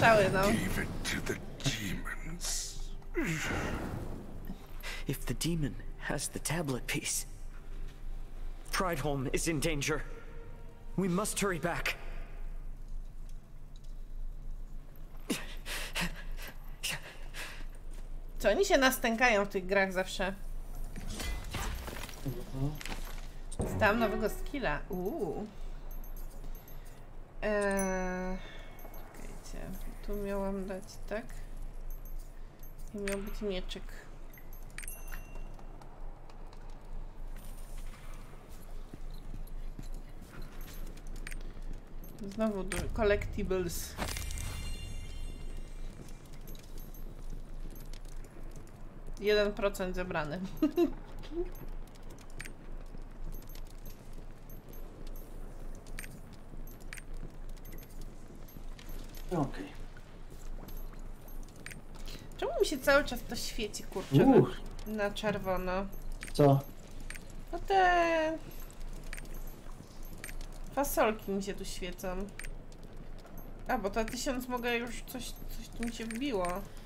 strzały, no. If the demon has the tablet piece, Prideholm is in danger. We must hurry back. Co, oni się nastękają w tych grach zawsze. Dostałam nowego skilla. Czekajcie, tu miałam dać, tak? I miał być mieczyk. Znowu collectibles. Jeden procent zebrany. Okej. Czemu mi się cały czas to świeci, kurczę, na czerwono? Co? No te... fasolki mi się tu świecą. A, bo to 1000 mogę już coś tu mi się wbiło.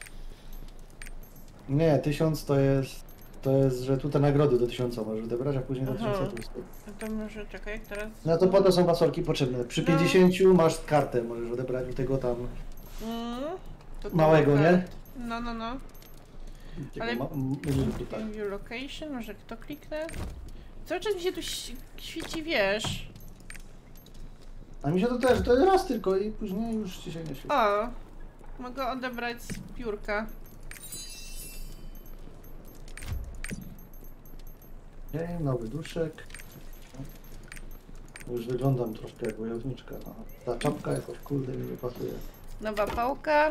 Nie, 1000 to jest, że tu te nagrody do 1000 możesz odebrać, a później do 1000 to jest. No to może czekaj, teraz... No to po to są fasolki potrzebne. Przy 50 masz kartę, możesz odebrać u tego tam małego, nie? No. Ale... View location, może kto kliknę? Cały czas mi się tu świeci, wiesz. A mi się to też, to jest raz tylko i później już ci się nie świeci. O! Mogę odebrać piórka. Okej, nowy duszek. Już wyglądam troszkę jak wojowniczka. No. Ta czapka jakoś kurde mi nie pasuje. Nowa pałka.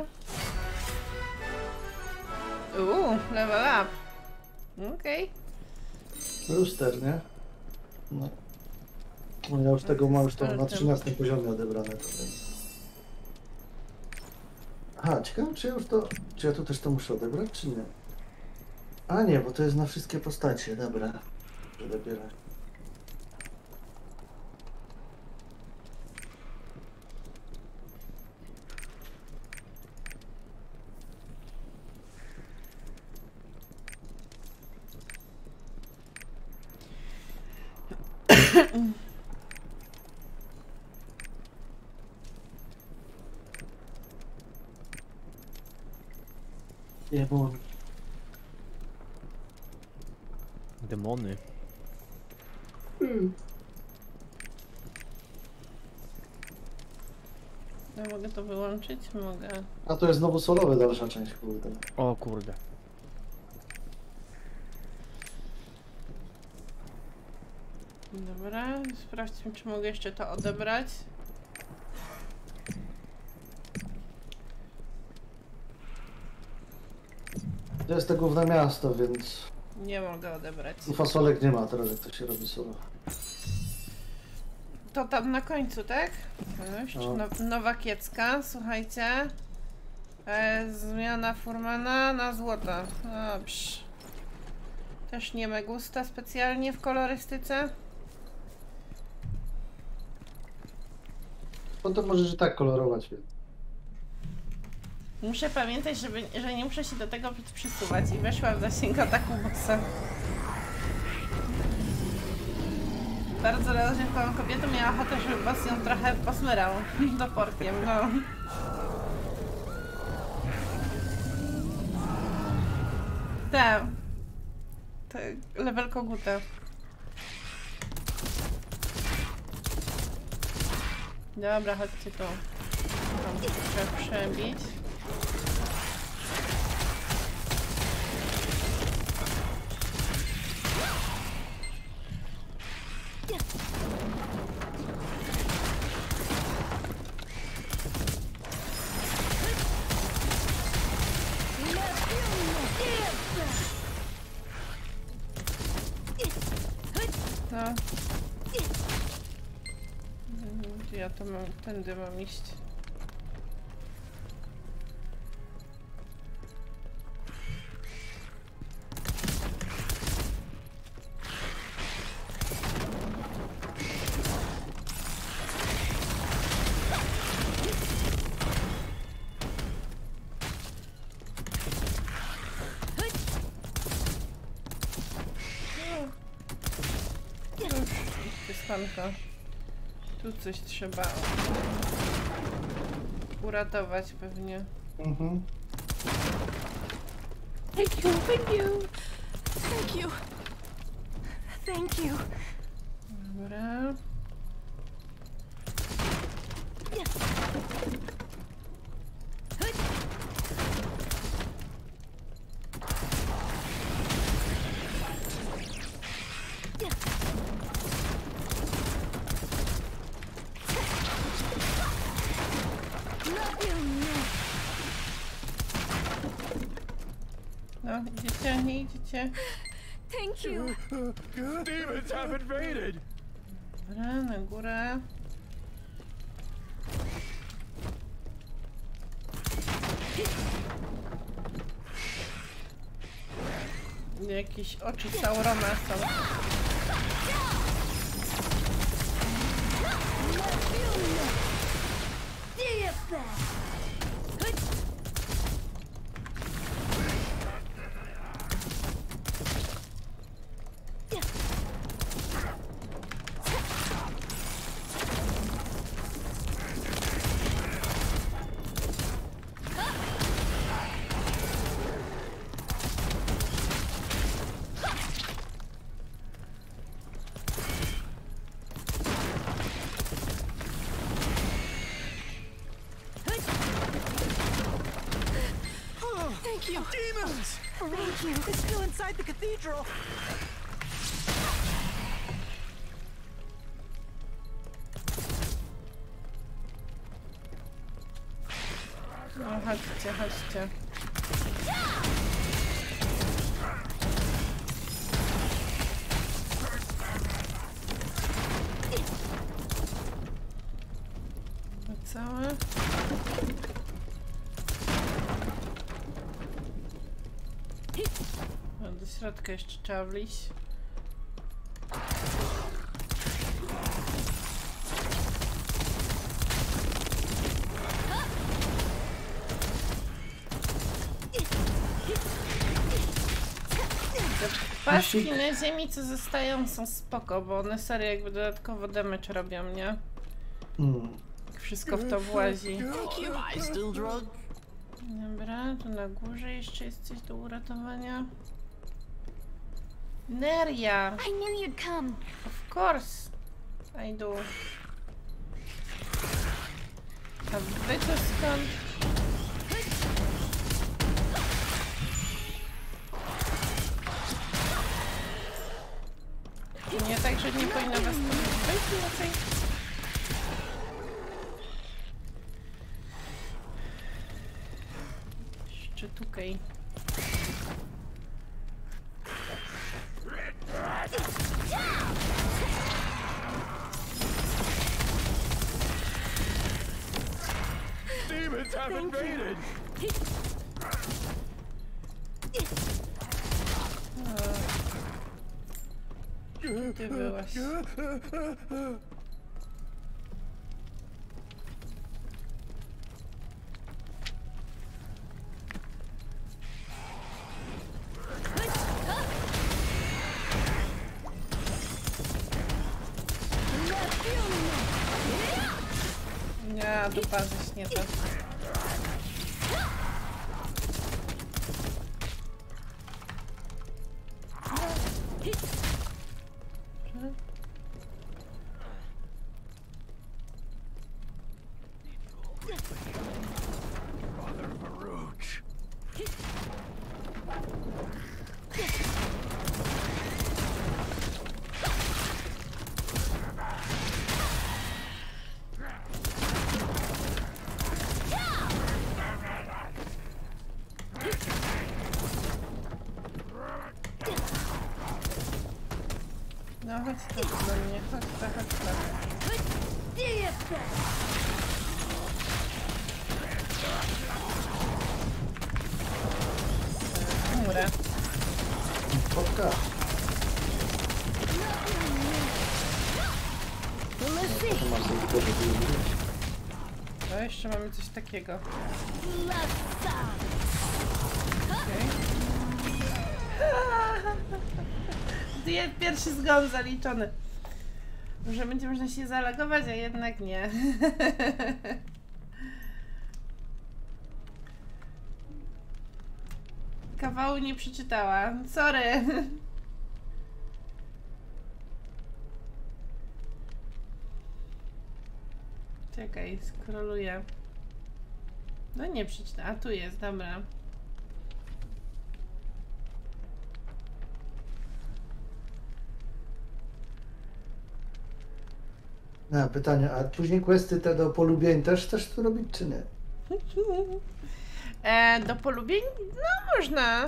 Level up. Okej. Luster, nie? No. No ja już tego mam już to na 13 poziomie odebrane to więc. Aha, ciekawe czy ja już to... Czy ja tu też to muszę odebrać, czy nie? A nie, bo to jest na wszystkie postacie, dobra. Muszę dobierać. Demon. Demony. Ja mogę to wyłączyć? Mogę. A to jest znowu solowe dalsza część, kurde. O kurde. Dobra, sprawdźmy, czy mogę jeszcze to odebrać. To jest tego główne miasto, więc... Nie mogę odebrać. Fasolek nie ma teraz, jak to się robi solo. To tam na końcu, tak? Nowa kiecka, słuchajcie. Zmiana furmana na złoto. Dobrze. Też nie me gusta specjalnie w kolorystyce. No to możesz i tak kolorować, więc... Muszę pamiętać, że nie muszę się do tego przysuwać i weszłam w zasięg ataku bossa. Bardzo rozrzewkową kobietą miała ochotę, żeby boss ją trochę posmyrał toporkiem, no. To level koguta. Dobra, chodźcie tu. Trzeba przebić. No. Ja to mam, tędy mam iść. Stefanko. Tu coś trzeba uratować pewnie. Mhm. Thank you, thank you. Thank you. Thank you. Dobra. No, idziecie, nie idziecie. Thank you. Demons have invaded! Dobra, na górę. Jakieś oczy Saurona są. Thank you. Demons! Thank you. It's still inside the cathedral! No, chodźcie, chodźcie. Całe. No, do środka jeszcze trzeba wliść. Paski na ziemi, co zostają, są spoko, bo one serio jakby dodatkowo damage robią, nie? Jak wszystko w to włazi. I still drunk? Dobra, tu na górze jeszcze jest coś do uratowania. Neria! I knew you'd come. Of course I do. A wy to skąd? Nie tak, że nie powinno was tu być więcej. Jeszcze tutaj. Demons have invaded! Ty byłaś. Nie, dupa zaśnięta. No chodź tu do mnie, chodź tu, chodź tu. Umrę. Spotka. To masz sobie dobrze wyjść. No jeszcze mamy coś takiego. Okay. Pierwszy zgon zaliczony. Może będzie można się zalogować, a jednak nie. Kawału nie przeczytała. Sorry. Czekaj, scrolluję. No nie przeczytałam. A tu jest, dobra. No, pytanie, a później questy te do polubień też chcesz tu robić, czy nie? Do polubień? No można.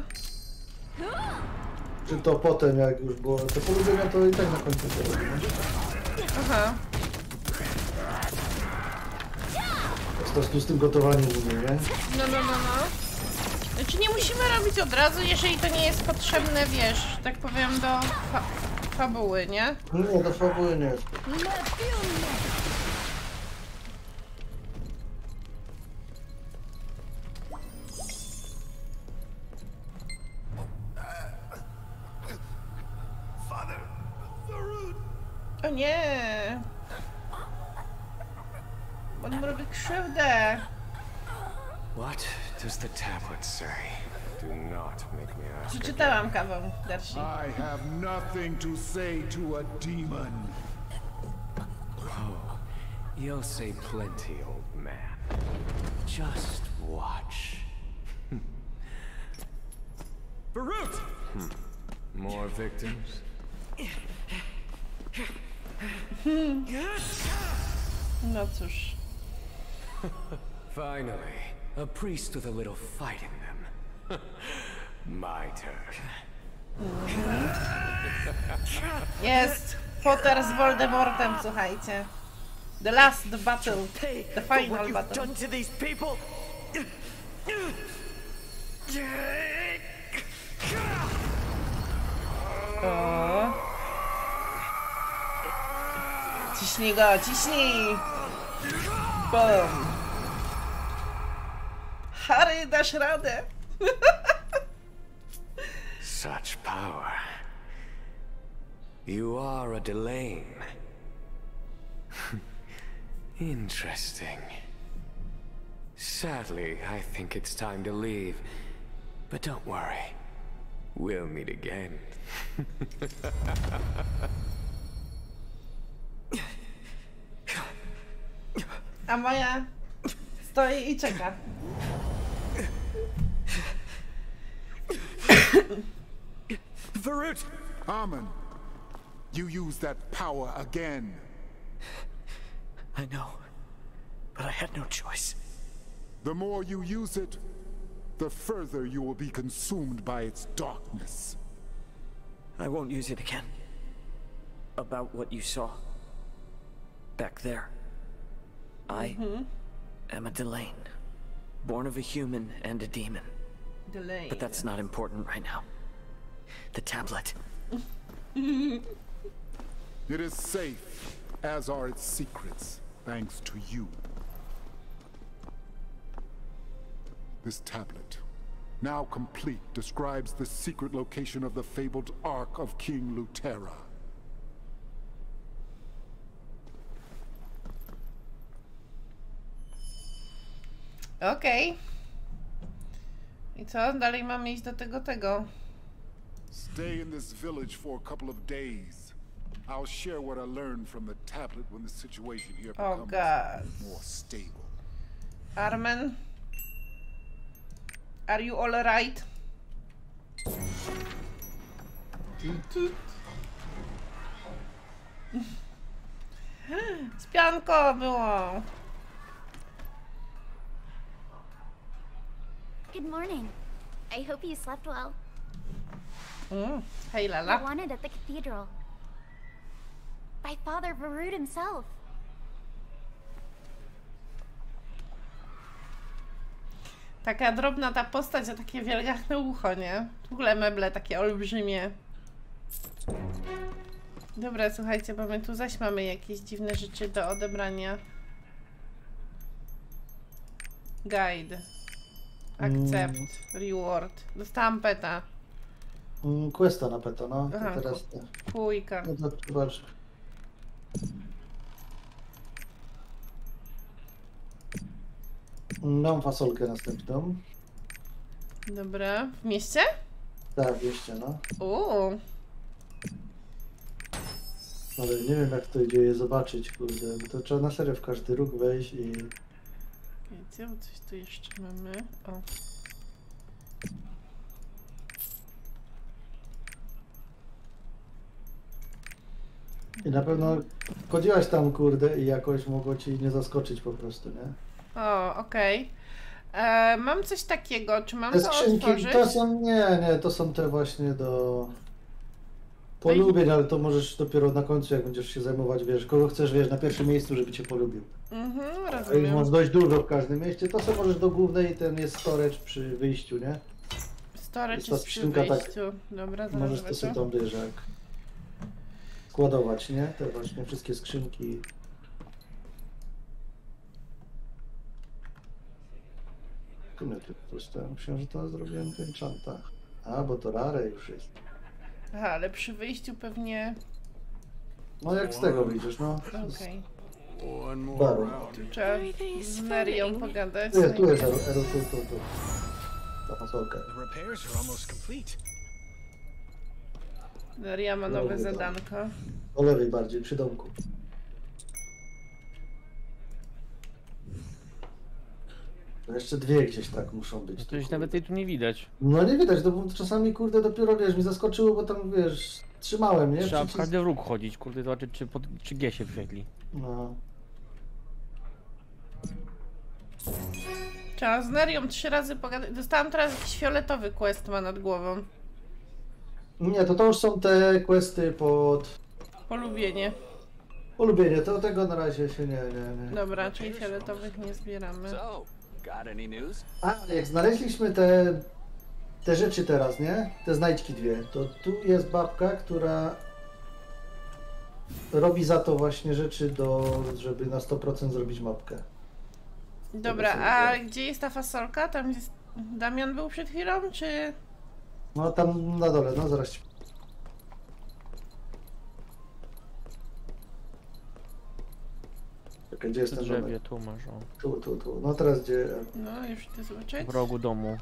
Czy to potem, jak już było? Te polubienia to i tak na końcu się robi, nie? Aha. Po prostu z tym gotowaniem mówię, nie? No. Znaczy nie musimy robić od razu, jeżeli to nie jest potrzebne, wiesz, że tak powiem, do fabuły, nie? Nie, do fabuły nie jest. O nie! On mu robi krzywdę. What does the tablet say? Do not make me ask again. Przeczytałam kawał, Darcy. I have nothing to say to a demon. Oh, you'll say plenty, old man. Just watch. Varut! More victims? No cóż. Finally, a priest with a little fight in them. My turn. Jest! Potter z Voldemortem, słuchajcie. The last battle. The final battle. Done to these people. O. Ciśnij go, ciśnij! Bum! Harry, dasz radę! Such power. You are a Delane. Interesting. Sadly, I think it's time to leave. But don't worry. We'll meet again. A moja stoi i czeka. Varut! Amen, you use that power again. I know, but I had no choice. The more you use it, the further you will be consumed by its darkness. I won't use it again. About what you saw. Back there. I am a Delane. Born of a human and a demon. Delay. But that's not important right now. The tablet. It is safe, as are its secrets, thanks to you. This tablet, now complete, describes the secret location of the fabled Ark of King Lutera. Okej. I co? Dalej mamy iść do tego. Stay in this village for a couple of days. I'll share what I learned from the tablet when the situation here Oh becomes God. more stable. Armen? Are you all right? Spianko było. Good morning. I hope you slept well. Hej, We're Lala. wanted at the cathedral. By Father Varut himself. Taka drobna ta postać, a takie wielgachne ucho, nie? W ogóle meble takie olbrzymie. Dobra, słuchajcie, bo my tu zaś mamy jakieś dziwne rzeczy do odebrania. Guide. Accept. Reward. Dostałam peta. Questa na peta, no. To Aha, teraz te. Pójka. No to zobacz. Mam fasolkę następną. Dobra, w mieście? Tak, jeszcze no. Uuu. Ale nie wiem jak to idzie je zobaczyć, kurde. Bo to trzeba na serio w każdy róg wejść i... Wiecie, bo coś tu jeszcze mamy. O. I na pewno wchodziłaś tam, kurde, i jakoś mogło ci nie zaskoczyć po prostu, nie? O, okej. Mam coś takiego, czy mam Te to skrzynki, otworzyć? to są, nie, to są te właśnie do polubień, ale to możesz dopiero na końcu, jak będziesz się zajmować, wiesz, kogo chcesz, wiesz, na pierwszym miejscu, żeby cię polubił. Mhm, A ich rozumiem. masz dość dużo w każdym mieście, to co możesz do głównej, ten jest storage przy wyjściu, nie? Storage jest jest ta przy skrzynka, tak. wyjściu. Dobra, Możesz zaraz to sobie tam, wiesz, jak składować, nie? Te właśnie wszystkie skrzynki. Myślałem, że to zrobiłem w enchantach. A, bo to rare już jest. Aha, ale przy wyjściu pewnie... No jak z tego wyjdziesz, no. Okej. Baru. Tu trzeba z Nerią pogadać. Tu jest, tu. Ta fasolka. The repairs are almost complete. Neria ma nowe zadanko. Po lewej bardziej, przy domku. To jeszcze dwie gdzieś tak muszą być. No to już nawet jej tu nie widać. No nie widać, bo czasami kurde dopiero wiesz, mi zaskoczyło, bo tam wiesz, trzymałem, nie? Trzeba w każdy róg chodzić, kurde, zobaczyć czy G się wyświetli. No. Trzeba z Nerią 3 razy pogadać. Dostałam teraz jakiś fioletowy quest ma nad głową. Nie, to już są te questy pod Polubienie. ulubienie, to tego na razie się nie. Dobra, czyli fioletowych nie zbieramy. So, got any news? A, jak znaleźliśmy te rzeczy teraz, nie? Te znajdźki dwie, to tu jest babka, która robi za to właśnie rzeczy żeby na 100% zrobić mapkę. Dobra, a gdzie jest ta fasolka? Tam jest... Damian był przed chwilą, czy... No tam na dole, no zaraz ci... Czekaj, gdzie jest W ten drzewie, domek? tu masz, o. Tu. No teraz gdzie... No, już chcę zobaczyć. W rogu domu.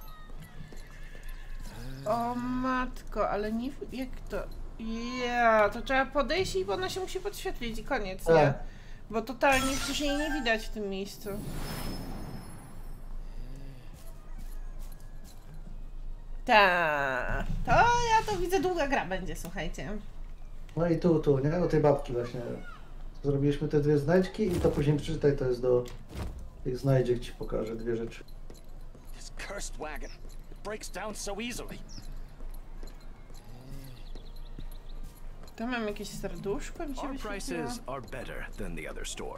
O matko, ale nie... Jak to... Ja, to trzeba podejść i ona się musi podświetlić i koniec, nie? Tak. Bo totalnie przecież jej nie widać w tym miejscu. Ta, to ja to widzę, długa gra będzie, słuchajcie. No i tu, nie? O tej babki właśnie. Zrobiliśmy te dwie znajdźki i to później przeczytaj, to jest do tych znajdziek, ci pokażę dwie rzeczy. This cursed wagon. It breaks down so easily. Tu mam jakieś serduszko, mi się Our wyświetliło. prices are better than the other store.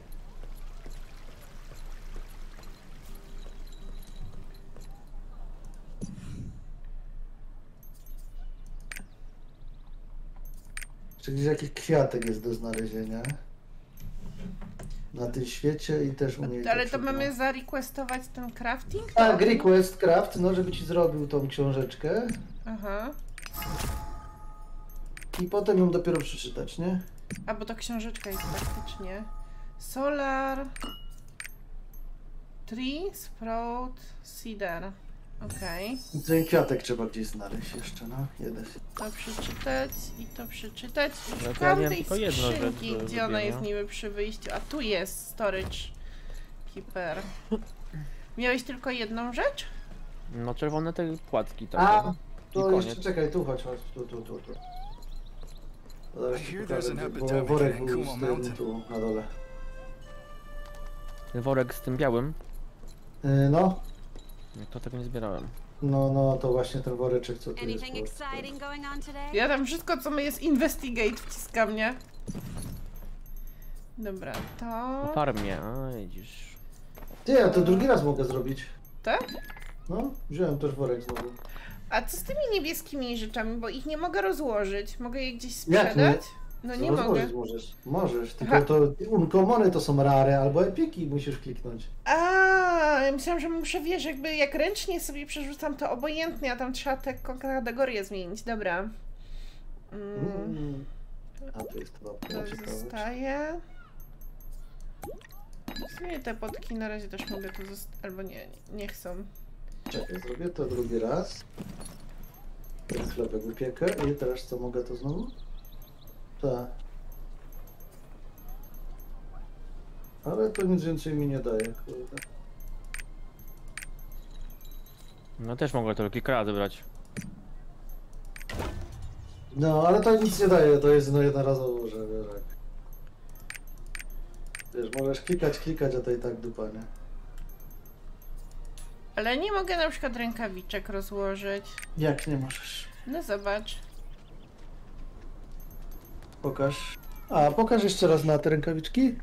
Czyli gdzieś jakiś kwiatek jest do znalezienia. Na tym świecie i też u niej. Ale to mamy zarequestować ten crafting? Tak, request craft, no żeby ci zrobił tą książeczkę Aha. i potem ją dopiero przeczytać, nie? A, bo to książeczka jest faktycznie. Solar... Tree, Sprout, Cedar. Okej. I ten kwiatek trzeba gdzieś znaleźć jeszcze, no. Jeden. To przeczytać i to przeczytać. No I to ja szukam miałem tej tylko jedną rzecz skrzynki, do gdzie ona zrobienia. jest niby przy wyjściu. A tu jest Storage Keeper. Miałeś tylko jedną rzecz? No czerwone te płatki takie. A, I to koniec. jeszcze czekaj, tu chodź. Tu. Zaraz I ci hear pokażę, there's an bo epidemic worek in był Kuma z tym Mountain. tu na dole. Ten worek z tym białym? No, To tego nie zbierałem. no, to właśnie ten woreczek, co tu jest. Anything exciting going on today? Ja tam wszystko, co my jest investigate wciska mnie. Dobra, to... Na farmie, a widzisz. Ty, ja to drugi raz mogę zrobić. Tak? No, wziąłem też worek znowu. A co z tymi niebieskimi rzeczami, bo ich nie mogę rozłożyć. Mogę je gdzieś Jak sprzedać? No nie mogę. Możesz, tylko Aha. to uncommony to są rare, albo epiki musisz kliknąć. A, ja myślałam, że muszę, wiesz, jakby jak ręcznie sobie przerzucam, to obojętnie, a tam trzeba te kategorie zmienić. Dobra. A to jest babka, To ciekawe. zostaje. W sumie te potki na razie też mogę tu zostawić, albo nie chcą. Czekaj, zrobię to drugi raz. Ten chlebek upiekę i teraz co, mogę to znowu? Tak. Ale to nic więcej mi nie daje, kurde. No też mogę to kilka razy brać. No, ale to nic nie daje, to jest no jednorazowo, że wiesz jak. Wiesz, możesz klikać, a to i tak dupa, nie? Ale nie mogę na przykład rękawiczek rozłożyć. Jak nie możesz? No zobacz. Pokaż. A, pokaż jeszcze raz na te rękawiczki.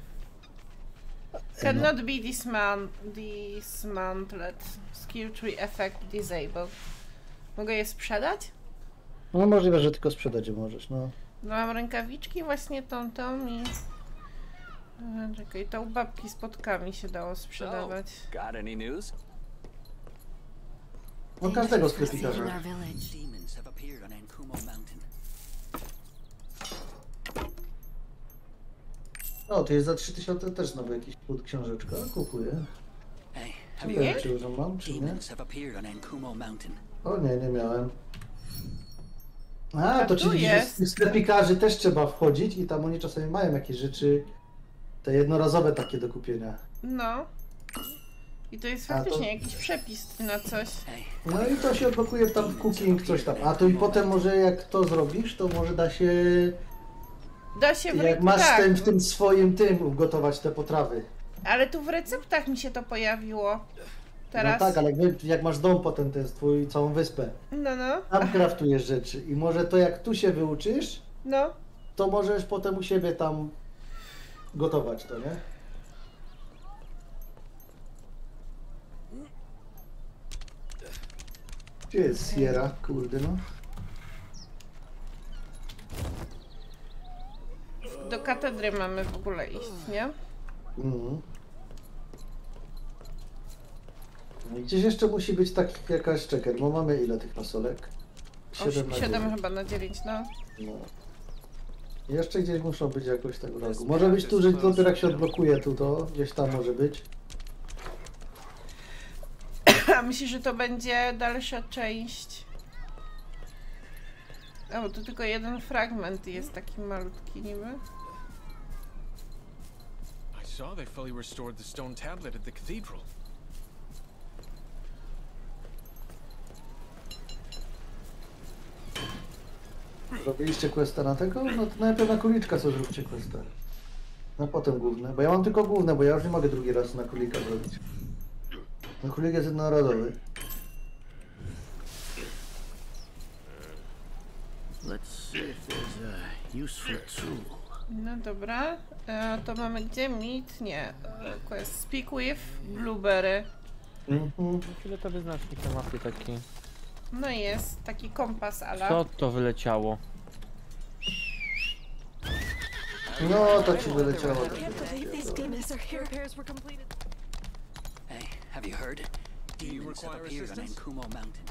Cannot be dismantled. Skill tree effect disabled. Mogę je sprzedać? No możliwe, że tylko sprzedać je możesz, no. No mam rękawiczki właśnie tą i... Czekaj, to u babki z potkami się dało sprzedawać. Got any news? No każdego sklepikarza. Demons have appeared on Ankumo Mountain. O, to jest za 3000 też znowu jakiś książeczka, kupuję. Hey, have Nie you wiem, heard? czy już ją mam, czy nie? Demons have appeared on Ankumo Mountain. O nie, nie miałem. A, to tu czyli jest. z sklepikarzy też trzeba wchodzić i tam oni czasami mają jakieś rzeczy, te jednorazowe takie do kupienia. No. I to jest A, to- faktycznie jakiś przepis na coś. Hey, No i to się odblokuje tam w cooking, coś tam. A to i potem może jak to zrobisz, to może da się, Da się w jak masz tak, w tym swoim tym ugotować te potrawy. ale tu w receptach mi się to pojawiło. Teraz. No tak, ale jak masz dom potem, to jest twój całą wyspę. No. Tam kraftujesz rzeczy i może to jak tu się wyuczysz, No. to możesz potem u siebie tam gotować to, nie? Gdzie jest Sierra? Kurde no. Do katedry mamy w ogóle iść, nie? Mhm. No i gdzieś jeszcze musi być tak jakaś, czekaj, bo mamy ile tych fasolek? 7 na 7 9. chyba na 9, no. No. Jeszcze gdzieś muszą być jakoś tak w rogu. Może być tu, że dopiero jak się odblokuje tu, to gdzieś tam może być. A myślisz, że to będzie dalsza część? O, bo tu tylko jeden fragment jest taki malutki niby. I saw they fully restored the stone tablet at the cathedral. Robiliście questa na tego? No to najpierw na króliczka co zróbcie questa. No potem główne, bo ja mam tylko główne, bo ja już nie mogę drugi raz na królika zrobić. No królik jest jednorazowy. Let's see if there's a useful tool. No dobra. To mamy gdzie? Meet? Nie. Quest. Speak with Blueberry. Ile to wyznacznik na mapie taki? No jest. Taki kompas ala. Co to wyleciało? No to ci wyleciało. hey, have you heard? Demons have require appeared on assistance? Ankumo Mountain.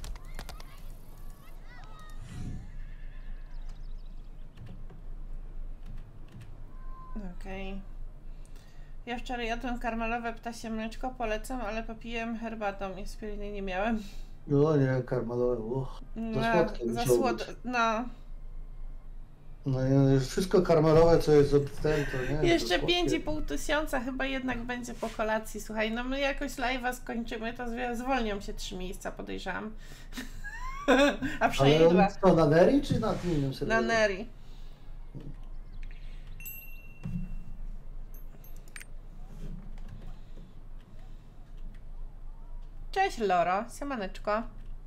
Okej. Ja wczoraj jadłem karmelowe ptasie mleczko, polecam, ale popiłem herbatą i spiriny nie miałem. No nie, karmelowe. Za słodkie za musiało słodkie. być. No. No i już wszystko karmelowe, co jest od ten, to nie. Jeszcze to 5,5 tysiąca chyba jednak będzie po kolacji. Słuchaj, no my jakoś live'a skończymy, to zwolnią się 3 miejsca, podejrzewam. A przynajmniej Ale 2. co, na Neri czy na innym Na serwerze? Neri. Cześć Loro, siemaneczko.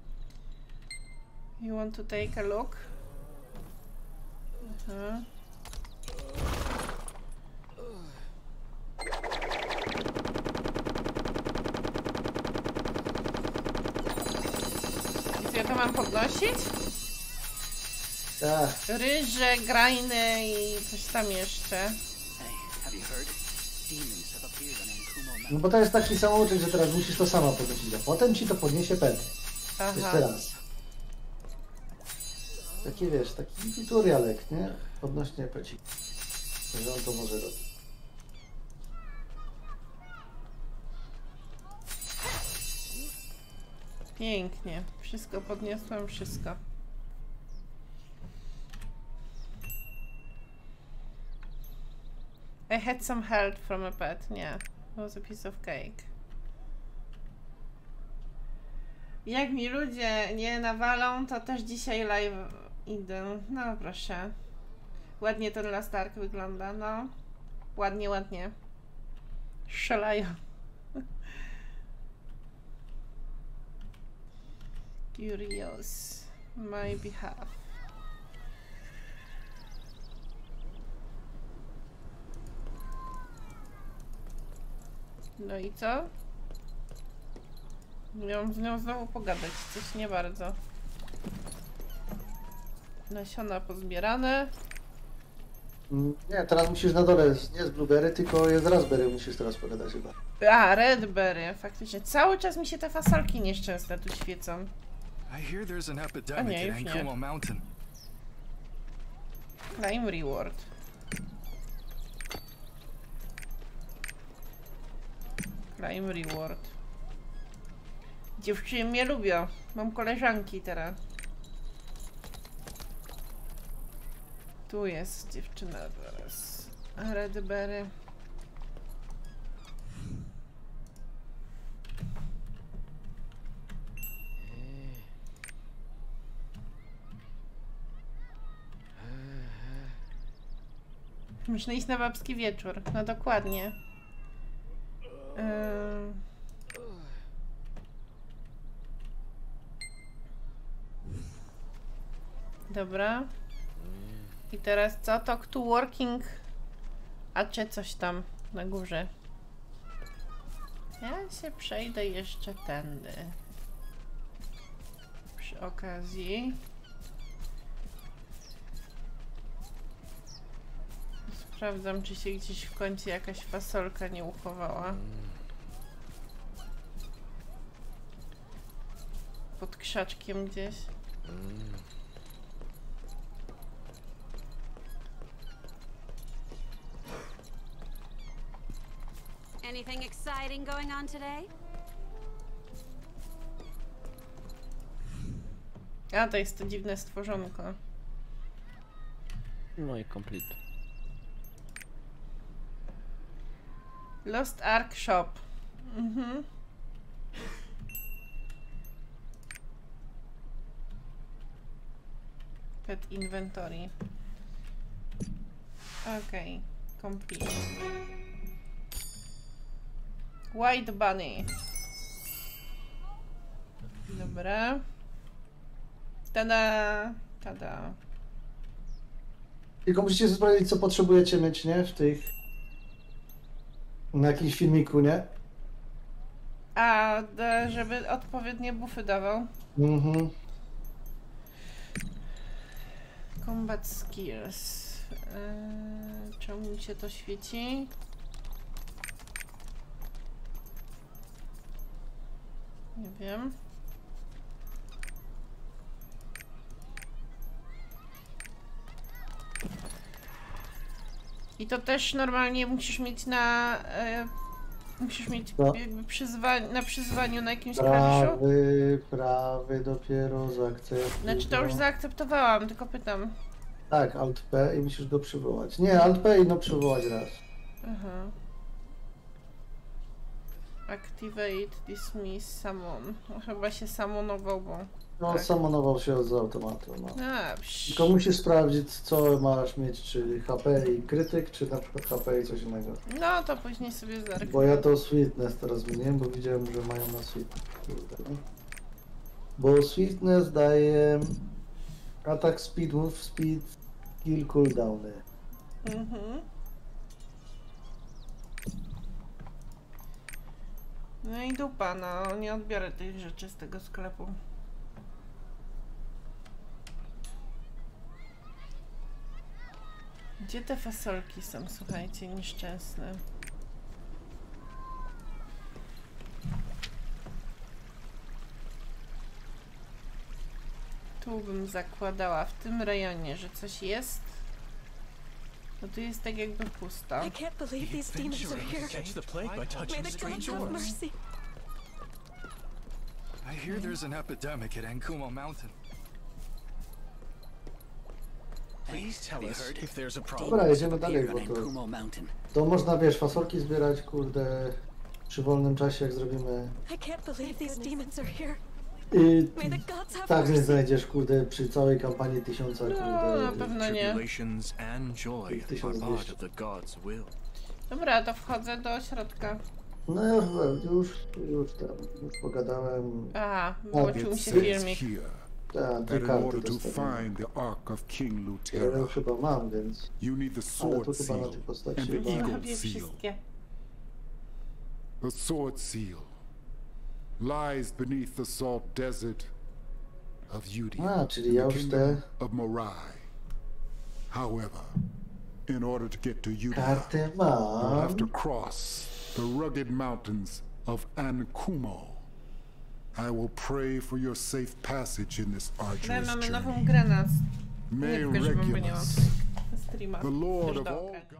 You want to take a look? I co ja to mam podnosić? Tak. Ryże, grajny i coś tam jeszcze. Hey, have you heard? Demons have appeared on Ankumo No Mountain. bo to jest taki samouczek, że teraz musisz to sama podnosić, a potem ci to podniesie pęd. Aha. Jeszcze raz. Taki wiesz, taki tutorialek, nie? Odnośnie peci. Że on to może robić. Pięknie. Wszystko podniosłem, wszystko. I had some help from a pet. Nie. It was a piece of cake. Jak mi ludzie nie nawalą, to też dzisiaj live idę. No proszę. Ładnie ten Last Ark wygląda, no. Ładnie, ładnie. Szalają. Curious. My behalf. No i co? Miałam z nią znowu pogadać, coś nie bardzo. Nasiona pozbierane. Nie, teraz musisz na dole, nie z blueberry, tylko jest raspberry, musisz teraz pogadać chyba. A, redberry, faktycznie. Cały czas mi się te fasolki nieszczęsne tu świecą. I hear there's an epidemic in Ankomo Mountain. Claim reward. Claim reward. Dziewczyny mnie lubią. Mam koleżanki teraz. Tu jest dziewczyna teraz. Redberry. Muszę iść na babski wieczór. No dokładnie. Dobra. I teraz co? Talk to working. A czy coś tam na górze? Ja się przejdę jeszcze tędy. Przy okazji. Sprawdzam, czy się gdzieś w końcu jakaś fasolka nie uchowała. Pod krzaczkiem gdzieś. Anything exciting going on today? A, to jest to dziwne stworzonko. No i complete. Lost Ark Shop. Pet inventory. Okay, complete. White bunny. Dobra. Tada! Tada. Tylko musicie sprawdzić, co potrzebujecie mieć, nie? W tych... Na jakimś filmiku, nie? A, żeby odpowiednie buffy dawał. Combat skills. Czemu mi się to świeci? Nie wiem. I to też normalnie musisz mieć na... musisz mieć jakby na przyzwaniu na jakimś klawiszu? Prawy dopiero zaakceptuj. Znaczy to już zaakceptowałam, tylko pytam. Tak, Alt P i musisz go przywołać. Nie, Alt P i no przywołać raz. Aha. Activate, dismiss, summon. No, chyba się summonował, bo... No, tak. summonował się z automatu. No. A, tylko musisz sprawdzić, co masz mieć, czy HP i krytyk, czy na przykład HP i coś innego. No, to później sobie zerknę. Bo ja to Sweetness teraz zmieniłem, bo widziałem, że mają na Sweetness. Bo Sweetness daje attack speed, move speed, kill cooldowny. No i dupa, no nie odbiorę tych rzeczy z tego sklepu. Gdzie te fasolki są, słuchajcie, nieszczęsne? Tu bym zakładała w tym rejonie, że coś jest. No tu jest tak jakby pusto. I can't believe these demons are here. Catch the plague by touching May the gods strange have orbs. mercy. I hear there's an epidemic at Ankumo Mountain. Please tell us if there's a problem. Dobra, jedziemy dalej, bo Ankumo Mountain. to można, wiesz, fasolki zbierać, kurde, przy wolnym czasie, jak zrobimy. I can't believe these demons are here. I May the gods have tak nie mercy. znajdziesz, kurde, przy całej kampanii 1000, No, kurde. na pewno nie. Tribulations and joy are 1200. part of the God's will. Dobra, to wchodzę do środka. No ja już pogadałem. Aha, włączył mi się filmik. Tak, That dwie in karty order to dostałem. find the Ark of King Ja Lutera, chyba mam, więc. you need the Ale Sword tu chyba na Seal tej postaci and the chyba. Eagle Robię Seal. wszystkie. The Sword Seal lies beneath the salt desert of Udia, A, czyli in ja the już kingdom te of Morai. However, in order to get to Udia, karty you'll have to mam. cross the rugged mountains of Ankumo. I will pray for your safe passage in this Ale arduous mamy nową journey. grę na... Nie May tylko, żebym, bo nie mam Regulus, streama. the Lord Też of do all oka. gods,